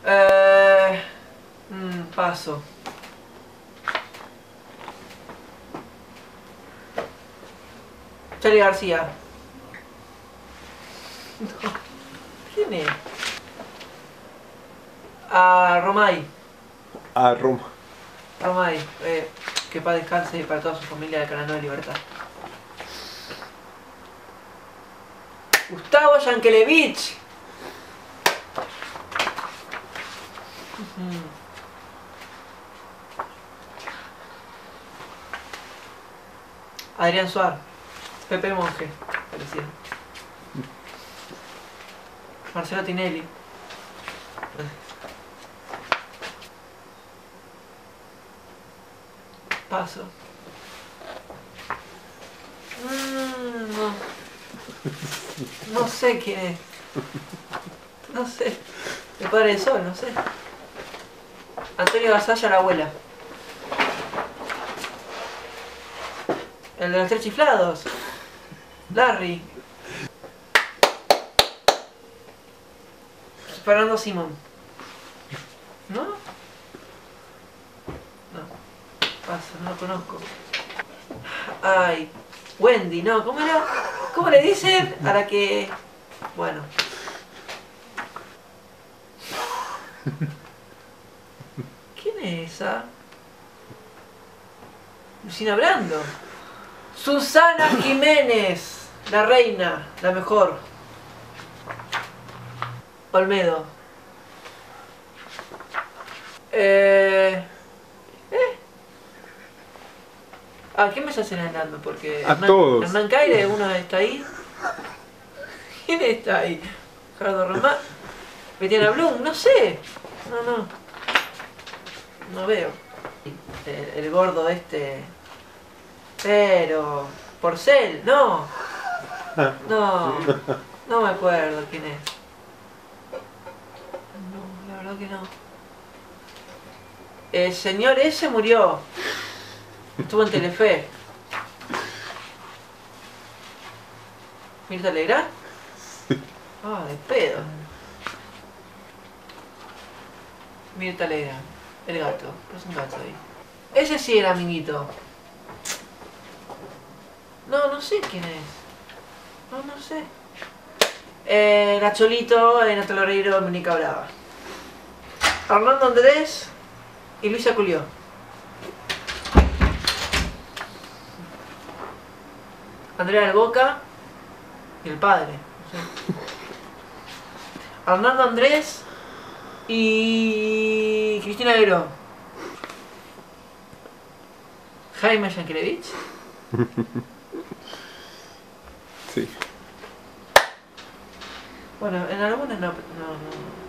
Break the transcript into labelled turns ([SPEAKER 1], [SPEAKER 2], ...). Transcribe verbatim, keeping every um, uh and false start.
[SPEAKER 1] Eh, mm, paso. Charly García. No. ¿Quién es? Ah, Romay.
[SPEAKER 2] Ah, Roma.
[SPEAKER 1] Romay. Eh, que paz descanse para toda su familia del Canal nueve Libertad. Gustavo Yankelevich. Uh-huh. Adrián Suárez. Pepe Monge. Parecía. Marcelo Tinelli. Paso. Mm, no. No sé quién es. No sé. El padre del sol, no sé. Antonio Gasalla, la abuela. El de los tres chiflados. Larry. Fernando Simón. ¿No? No. Paso, no lo conozco. Ay. Wendy, no, ¿cómo era? ¿Cómo le dicen? A la que... Bueno. ¿Quién es esa? Lucina Brando. Susana Jiménez. La reina, la mejor. Olmedo. Eh... ¿Eh? ¿A quién me está señalando? Porque...
[SPEAKER 2] A
[SPEAKER 1] Hernán,
[SPEAKER 2] todos.
[SPEAKER 1] Hernán Caire, uno está ahí. ¿Quién está ahí? Gerardo Román. Betiana Blum, no sé. No, no. No veo. El, el gordo este... Pero... Porcel, no. No. No me acuerdo quién es. No, la verdad que no. El señor ese murió. Estuvo en Telefe. ¿Mirta Legrand? Ah, de pedo. Mirta Legrand. El gato. Es un gato ahí. Ese sí era amiguito. No, no sé quién es. No, no sé. Eh, Nacholito, eh, Natalia Oreiro, Mónica Brava. Arnaldo Andrés y Luisa Culió. Andrea del Boca y el padre. No sé. Arnaldo Andrés y Cristina Aguirre. Jaime Yankelevich.
[SPEAKER 2] Sí.
[SPEAKER 1] Bueno, en algunas no, no, no.